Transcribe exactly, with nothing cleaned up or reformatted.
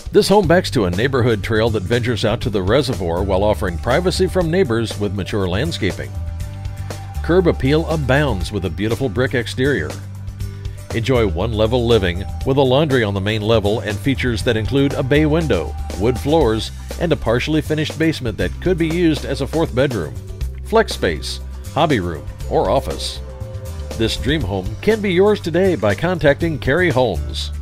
This home backs to a neighborhood trail that ventures out to the reservoir while offering privacy from neighbors with mature landscaping. Curb appeal abounds with a beautiful brick exterior. Enjoy one-level living with a laundry on the main level and features that include a bay window, wood floors, and a partially finished basement that could be used as a fourth bedroom, flex space, hobby room, or office. This dream home can be yours today by contacting Carrie Holmes.